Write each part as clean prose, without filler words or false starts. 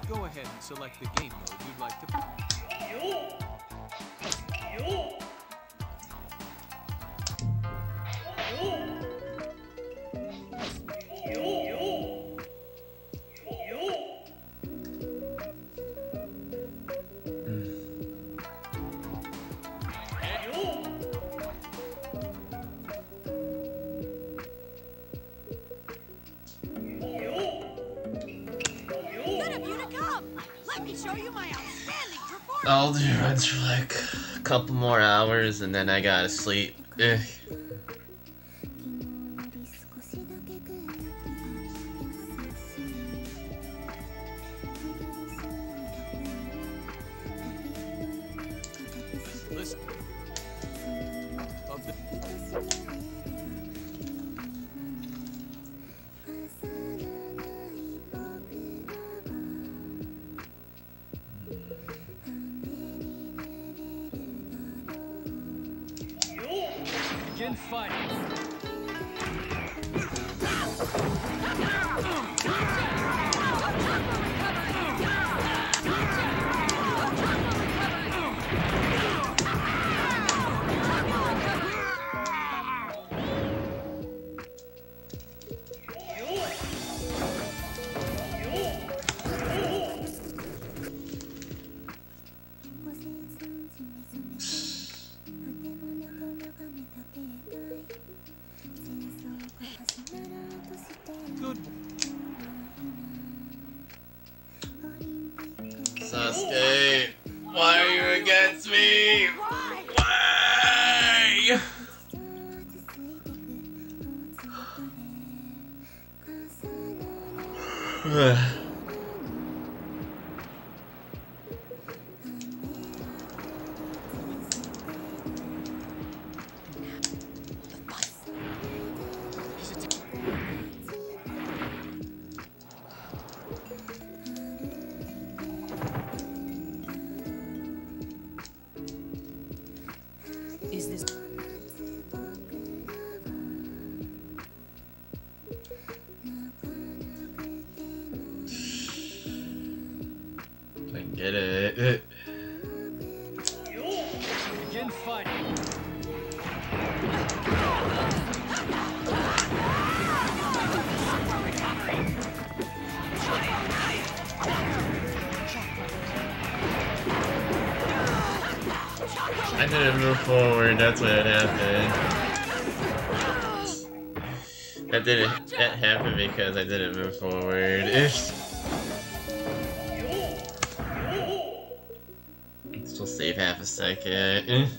Go ahead and select the game mode you'd like to play. I'll do runs for like a couple more hours and then I gotta sleep. Ugh. Listen. Of the begin fighting. Good. Sasuke, why are you against me? Why? Is this? I get it. Begin fighting. I didn't move forward, that's what happened. That happened because I didn't move forward. Still save half a second.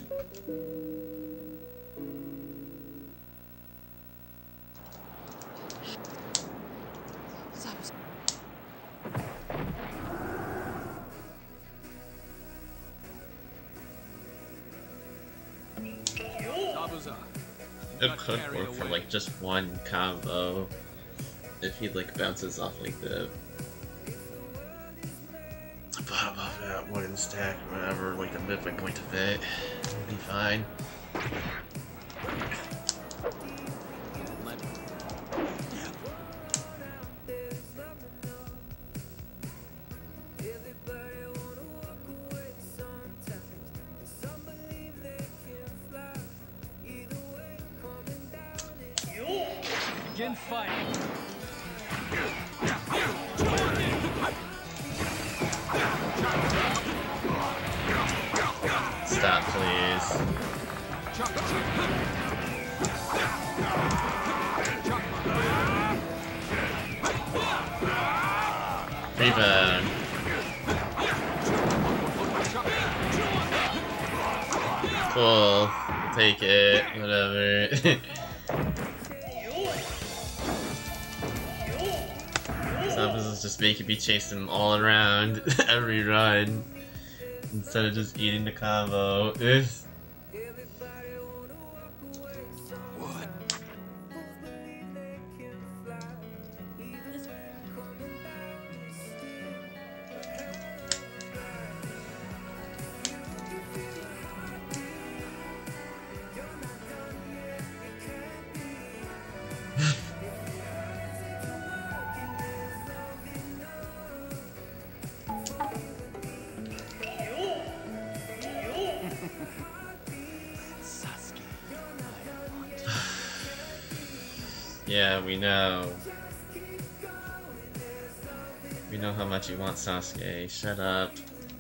It could work for like just one combo if he like bounces off like the bottom of that wooden stack or whatever, like the midway point of it, it'll be fine. Begin fighting. Stop, please. Rebound. Cool. Take it. Whatever. This is just making me chase them all around every run instead of just eating the combo. Yeah, we know. We know how much you want Sasuke. Shut up.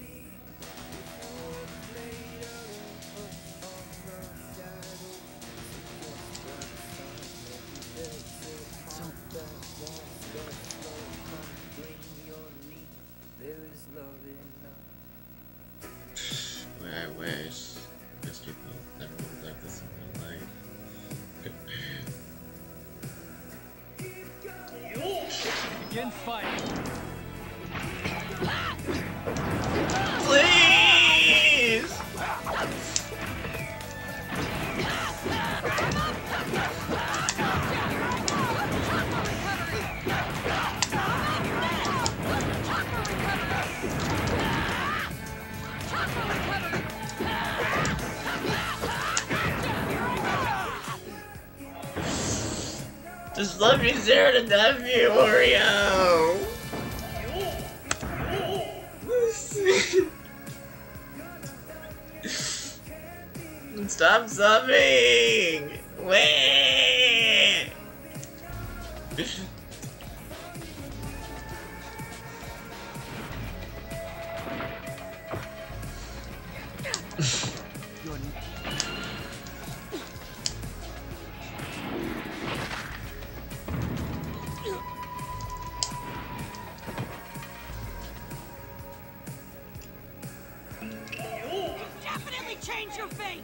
I wish. Wish people never would like this in real life. Begin fighting. Please! Just let me zero to nephew, Oreo! Stop subbing! Wait! Definitely change your fate!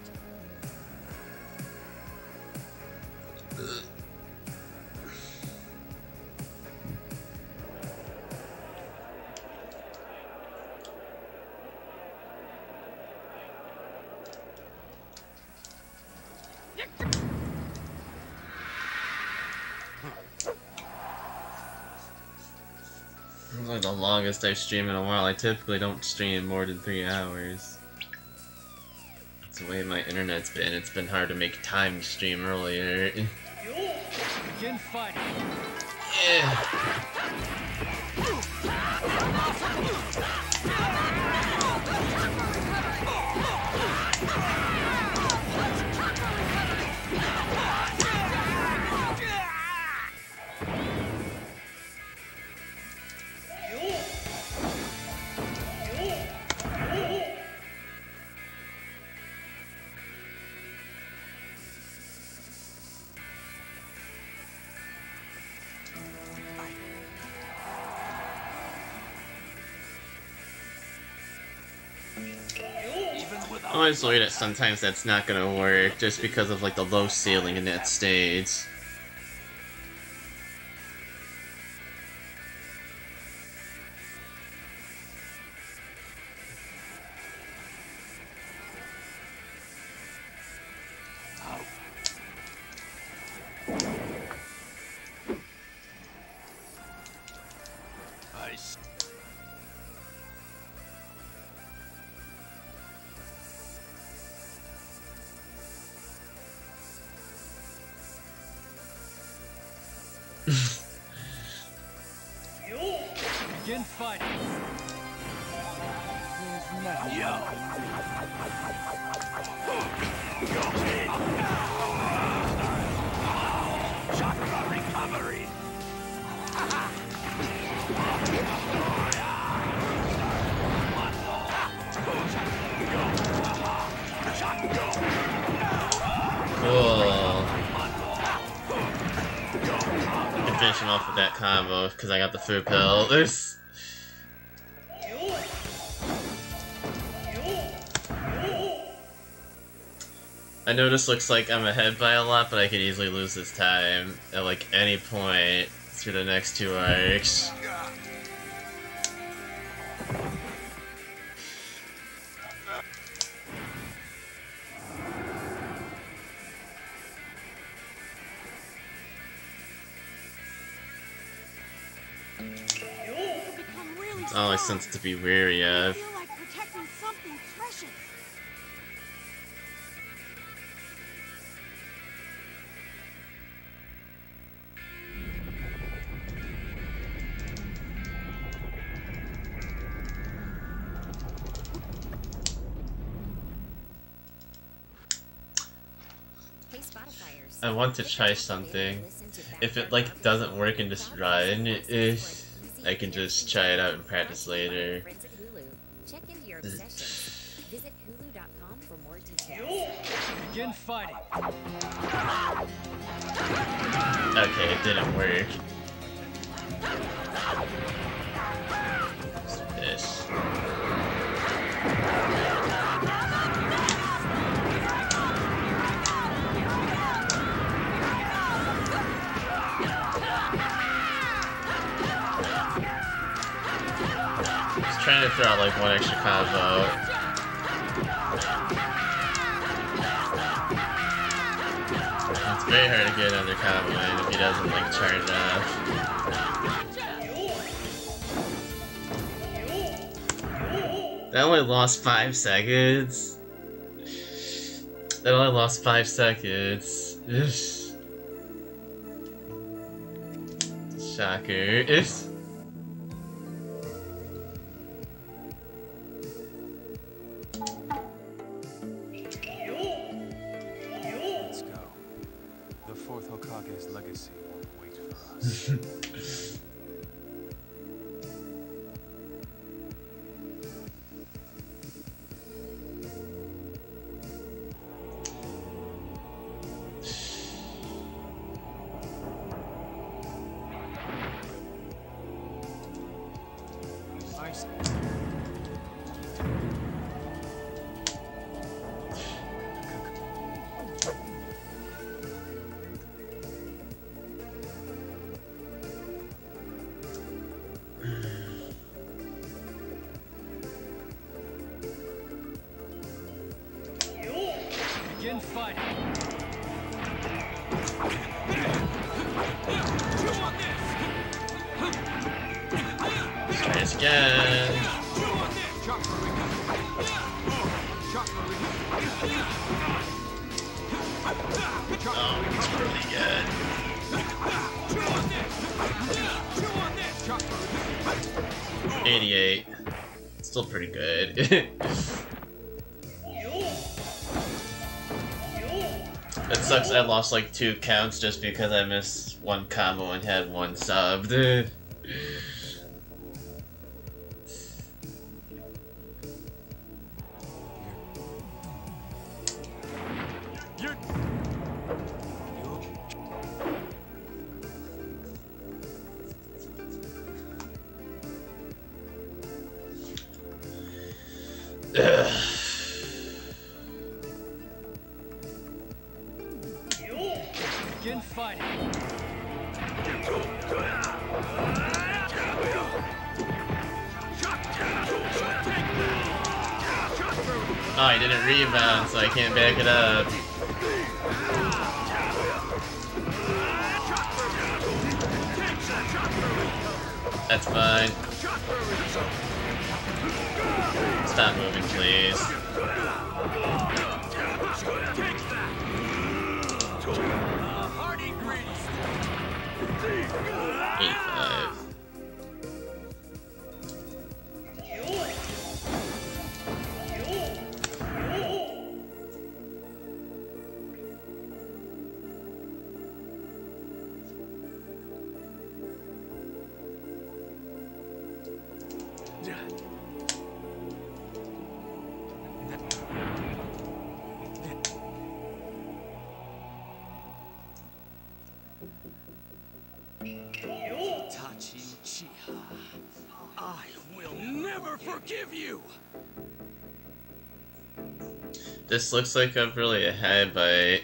This is like the longest I've streamed in a while. I typically don't stream more than 3 hours. That's the way my internet's been. It's been hard to make time to stream earlier. Begin fighting. Yeah. I'm always worried that sometimes that's not gonna work just because of like the low ceiling in that stage. Begin fighting. Chakra recovery. Cool. I finish him off with that combo because I got the food pill. I know this looks like I'm ahead by a lot, but I could easily lose this time at like any point through the next 2 arcs. It's always something to be wary of. I want to try something. if it like doesn't work in this run, I can just try it out and practice later. Check into your obsessions. Visit hulu.com for more details. Begin fighting. Okay, it didn't work. This. Just trying to throw out like one extra combo. It's very hard to get another combo in if he doesn't like charge off. That only lost 5 seconds. That only lost 5 seconds. Shocker. Let's go. The fourth Hokage's legacy won't wait for us. Begin fighting. Try this again. Oh, it's really good. 88. Still pretty good. It sucks I lost like 2 counts just because I missed 1 combo and had 1 sub, dude. Begin fighting. Oh, he didn't rebound, so I can't back it up. That's fine. Stop moving, please. 85. I will never forgive you! This looks like I'm really ahead by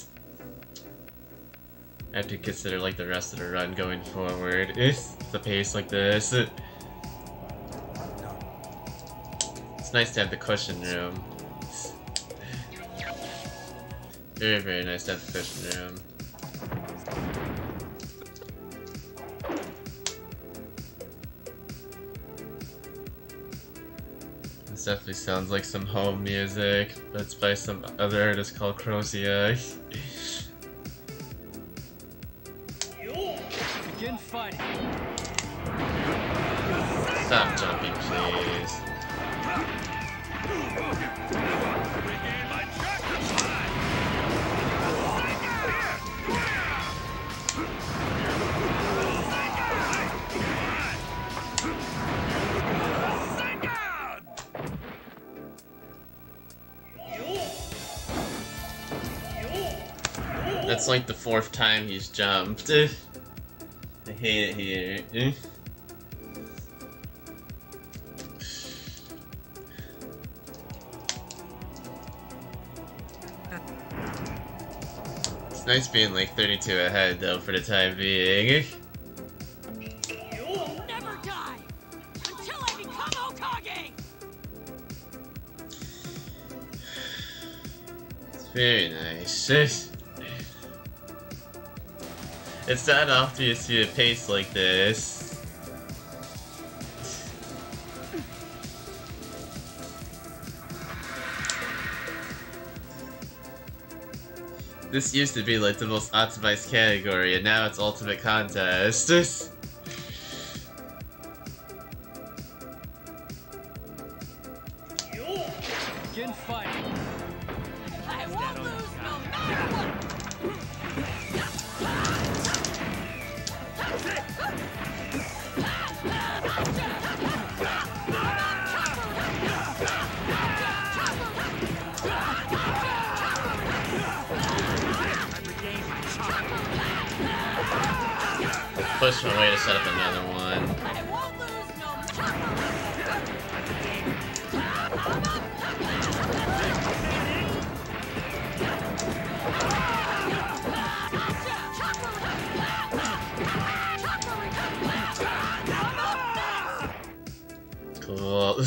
I have to consider like the rest of the run going forward. The pace like this. It's nice to have the cushion room. Very, very nice to have the cushion room. This definitely sounds like some home music, but it's by some other artist called Crocia. Begin fighting. Stop jumping, please. That's like the 4th time he's jumped. I hate it here. It's nice being like 32 ahead though for the time being. You will never die until I become Hokage! It's very nice. It's not often you see a pace like this. This used to be like the most optimized category, and now it's Ultimate Contest. Begin fighting. I won't lose no matter what! Push my way to set up another one. I won't lose no Cool.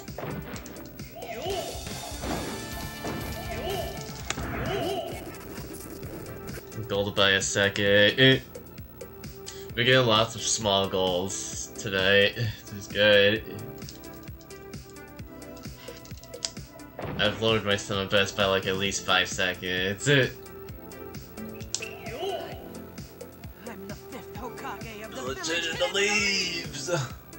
Gold by a second. We get lots of small goals tonight, which is good. I've lowered my stomach best by like at least 5 seconds. I'm the 5th Hokage of the Legit in village. the leaves!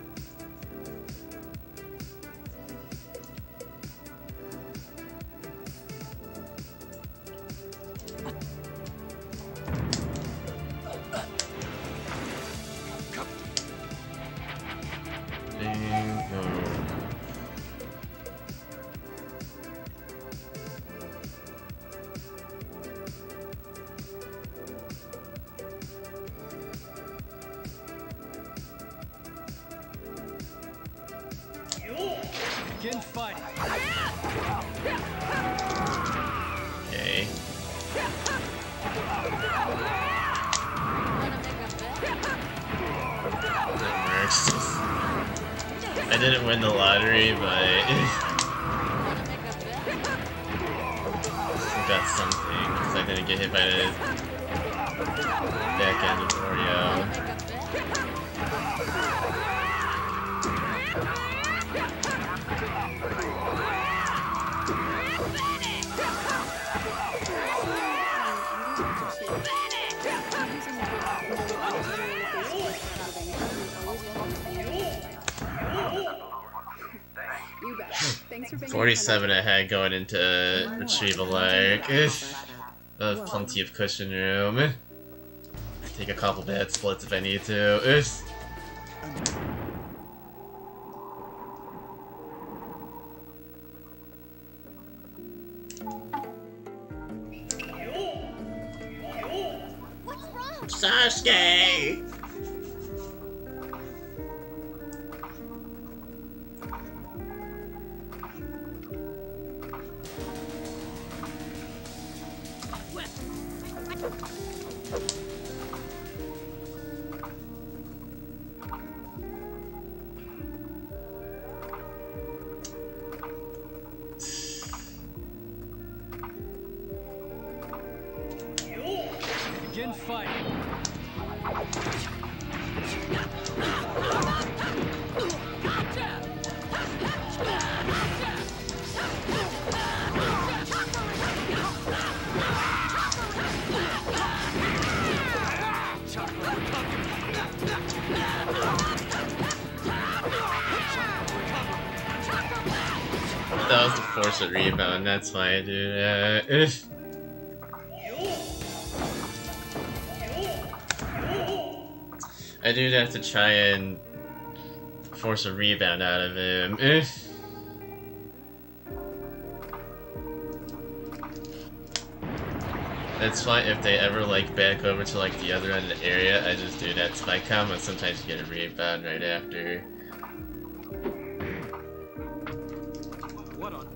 Begin fighting. Okay. That works. I didn't win the lottery, but I got something because I didn't get hit by the back end of Oreo. You bet. Thanks for being 47 ahead going into Retrieval Arc. Plenty of cushion room. Take a couple bad splits if I need to. What's wrong? Sasuke! Begin fighting. That was the force of rebound, that's why I do that. I do have to try and force a rebound out of him. It's fine if they ever like back over to like the other end of the area. I just do that spike com, and sometimes you get a rebound right after. What on?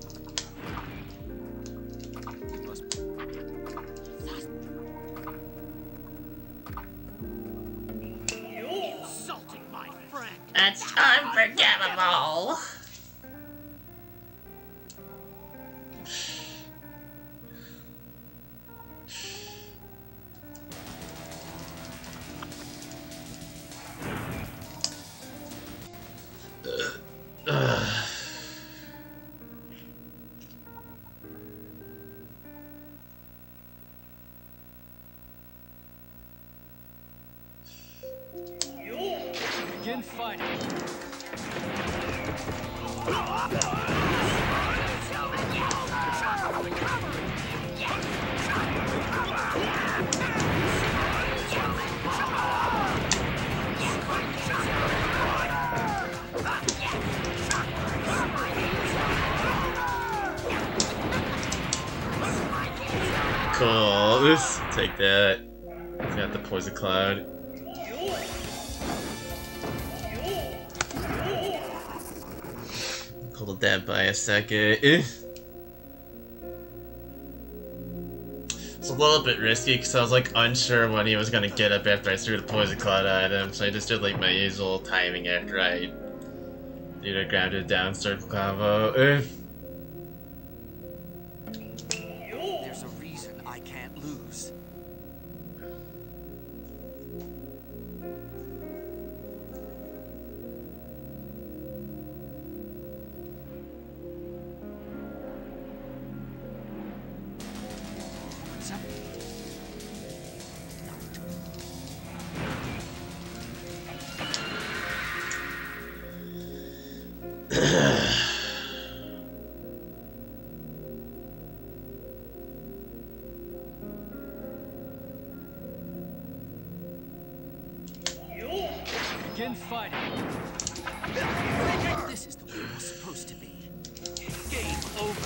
Insulting my friend. It's unforgivable. Begin fighting. Cool. Let's take that. Got the poison cloud. Hold that by a second. It's a little bit risky because I was like unsure when he was gonna get up after I threw the poison cloud at him, so I just did like my usual timing after I either grabbed it down circle combo. There's a reason I can't lose. What's up? Begin fighting. This is the way it was supposed to be. Game over.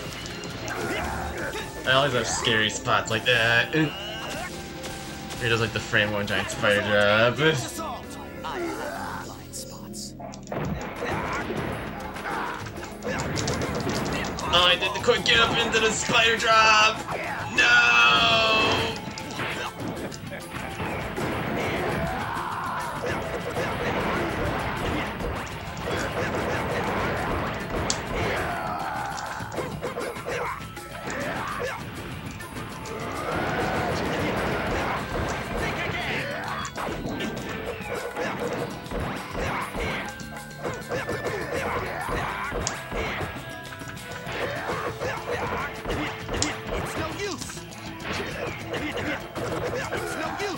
I always have scary spots like that. He does like the frame one giant spider drop. Assault. I have blind spots. Oh, I did the quick get up into the spider drop! No! It's no use. It's no use.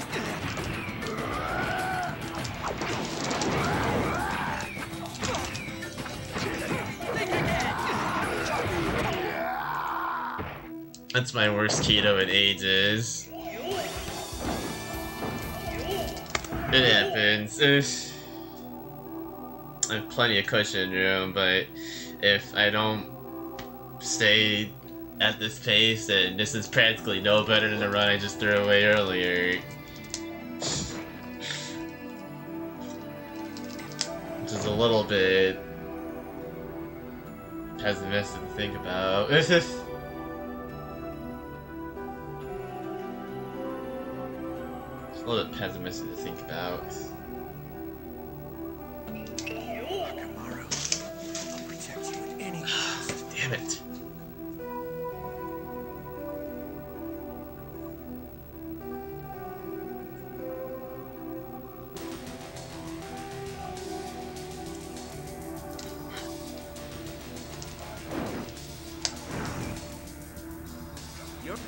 That's my worst keto in ages. It happens. I have plenty of cushion room, but if I don't stay at this pace, then this is practically no better than the run I just threw away earlier. Which is a little bit pessimistic to think about. A little bit pessimistic to think about. Tomorrow, I'll protect you at any cost. Damn it. You're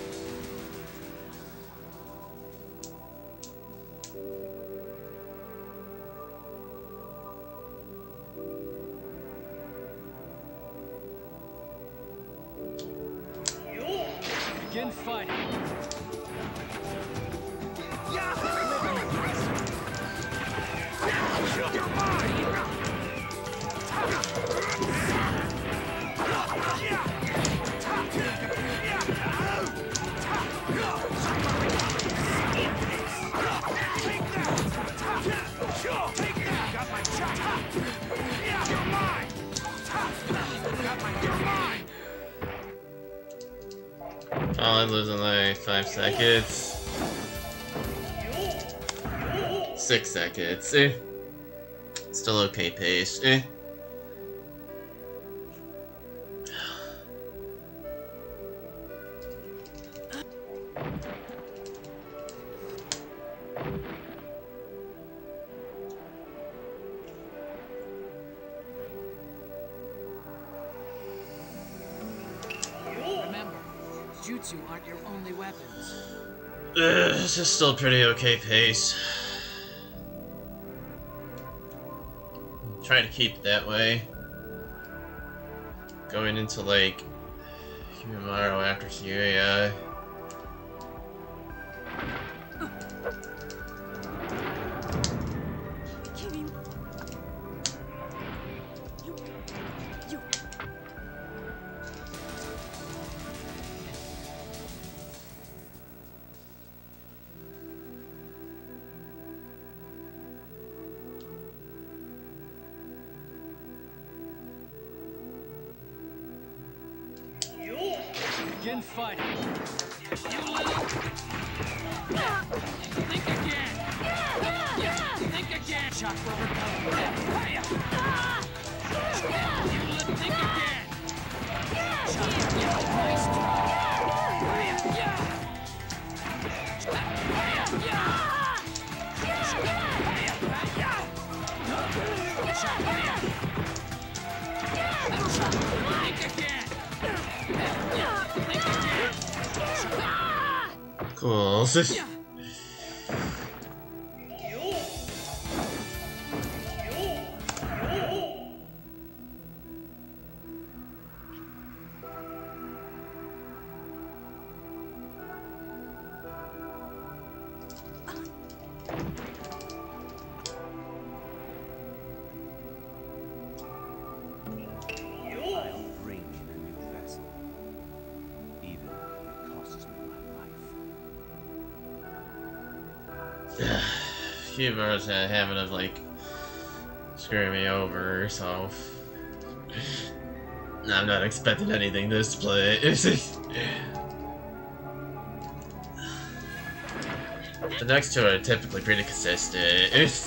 Begin fighting. I'm losing like 5 seconds. 6 seconds. Still okay pace. Remember, jutsu aren't your only weapons. This is still pretty okay pace. Try to keep it that way. Going into like tomorrow after Syria. Kidding. You. Begin fighting. Think again. Think again. Chakra recovery. Think again. Nice Think again. Cool. I'll bring in a new vessel, even if it costs me my life. Huber's had a habit of like screwing me over, so I'm not expecting anything this play. The next two are typically pretty consistent.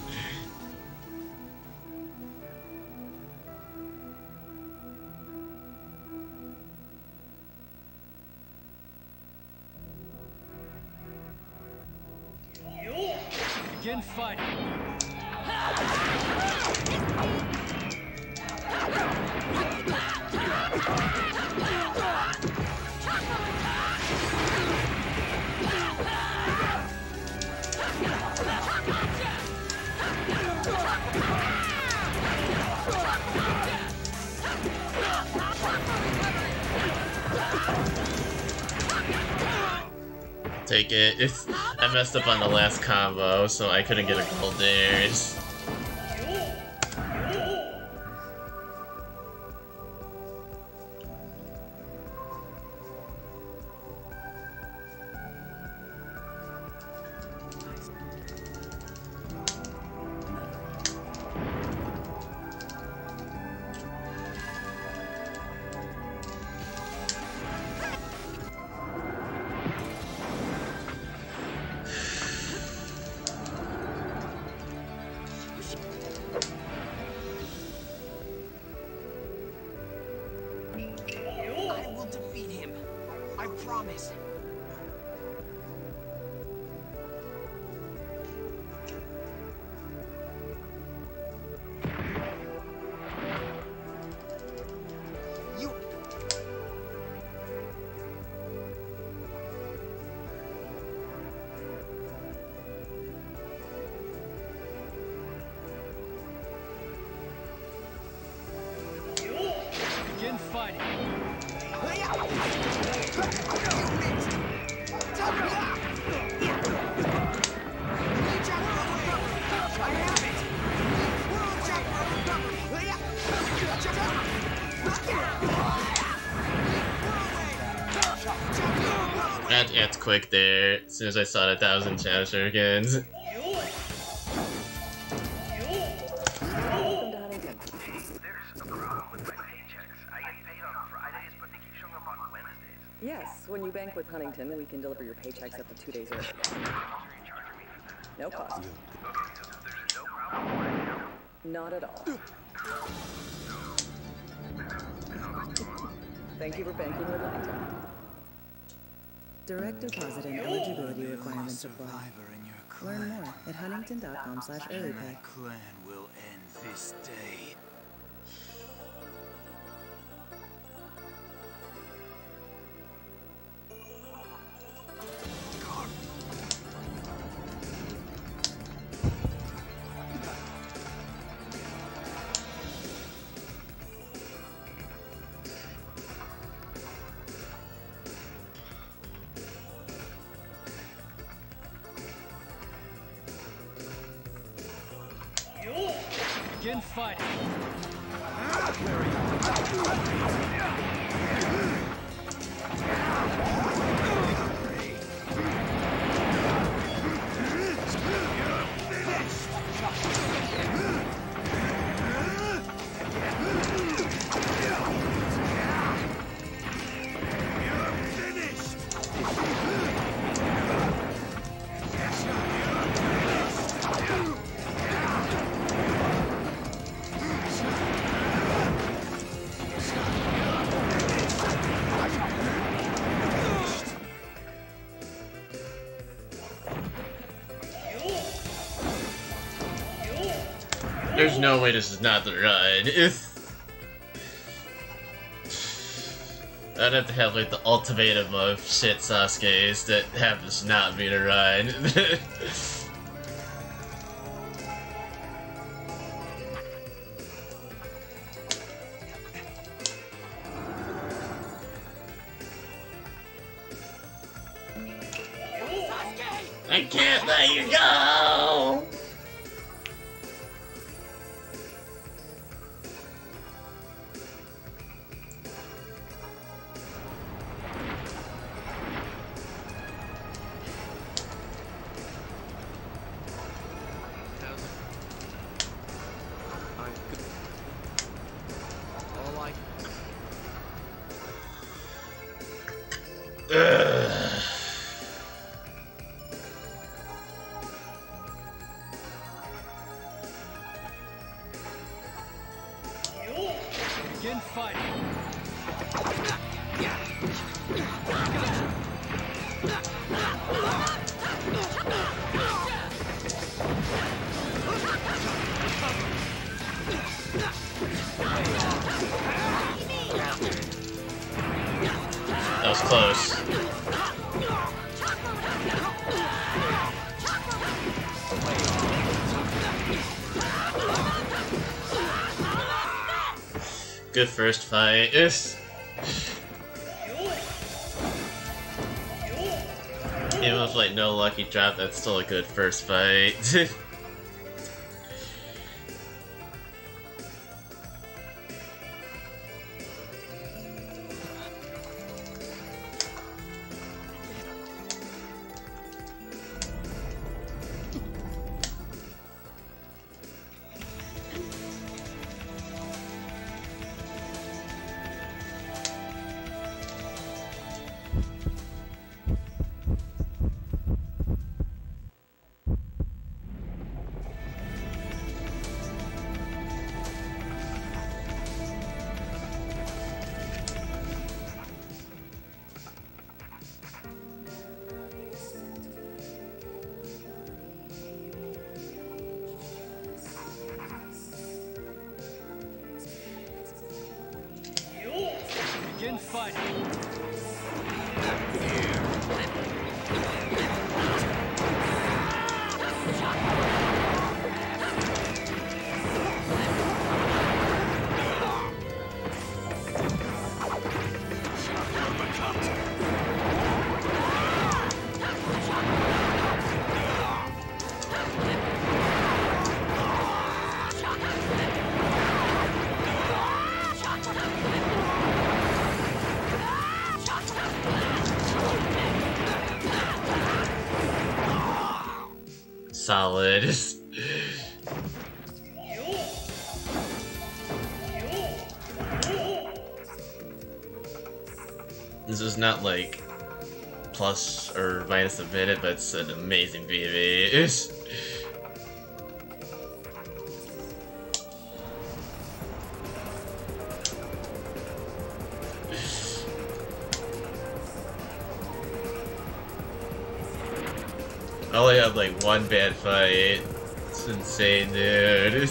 Begin fighting. Take it. I messed up on the last combo, so I couldn't get a gold there. I will defeat him. I promise. You. Begin fighting. That's quick there. As soon as I saw 1,000 shadow shurikens. Yes, when you bank with Huntington, we can deliver your paychecks up to 2 days early. No cost. Not at all. Thank you for banking with Huntington. Direct deposit and eligibility requirements apply. Survivor in your Learn clan. more at huntington.com/earlypay. My clan will end this day. Begin fighting. There's no way this is not the run. I'd have to have like the ultimatum of shit Sasuke's that have this not be the run. I can't let you go! Begin fighting. That was close. Good first fight. Even with like no lucky drop, that's still a good first fight. Begin fighting. Solid. This is not like plus or minus a minute, but it's an amazing BB. I only had like one bad fight. It's insane, dude.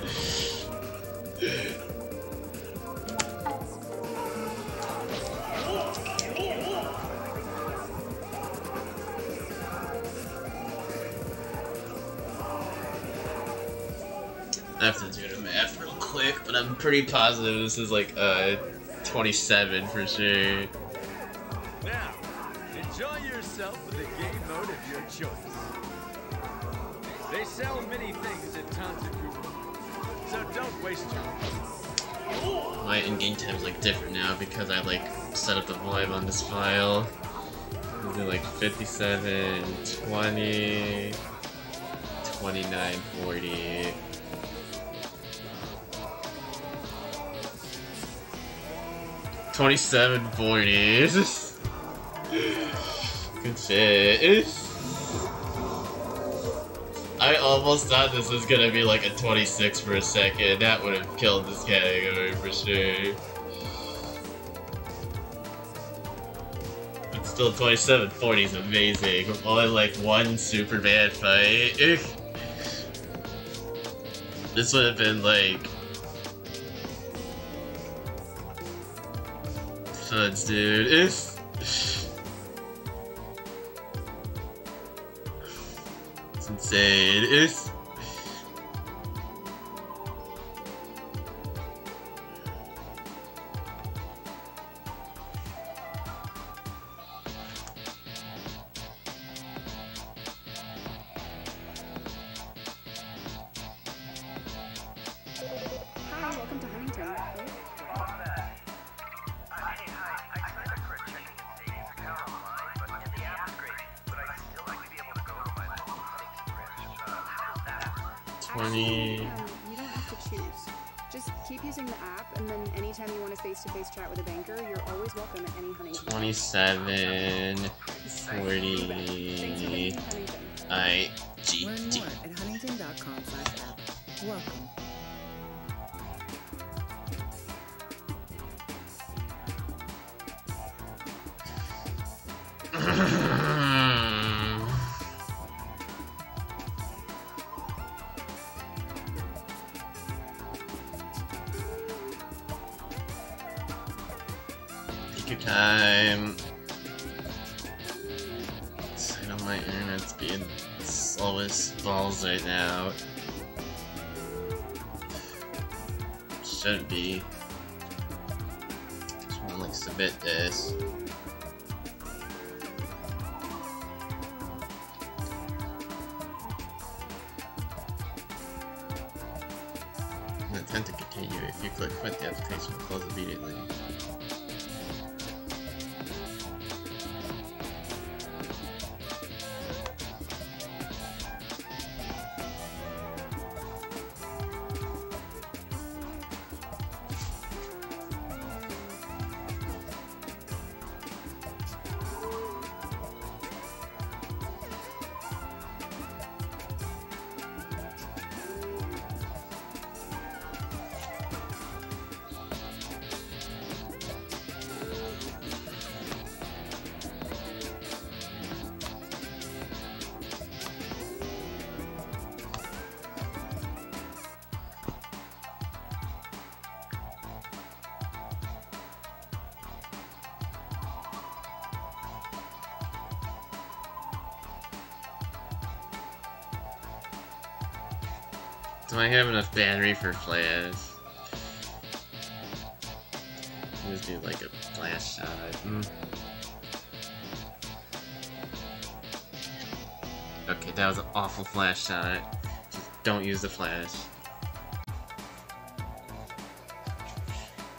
I have to do the math real quick, but I'm pretty positive this is like 27 for sure. Now, enjoy yourself with the game mode of your choice. They sell many things at Tantaku, so don't waste your time. My in-game time's like different now because I like set up the volume on this file. Is it like 57, 20, 29, 40. $27.40. Good shit. I almost thought this was gonna be like a 26 for a second. That would have killed this category for sure. But still, $27.40 is amazing. With only like one super bad fight. This would have been like suds, dude. It's insane. It's Hi, welcome to Huntington. $20. You don't have to choose. Just keep using the app, and then anytime you want a face-to-face chat with a banker, you're always welcome at any Huntington. 27, 40, Thanks for visiting Huntington. Learn IGT. more at huntington.com/app. Welcome. Take your time. I know my internet's being slow as balls right now. Shouldn't be. Just wanna like submit this. An intent to continue. If you click quit, the application will close immediately. Do I have enough battery for flash? Just do like a flash shot. Okay, that was an awful flash shot. Just don't use the flash.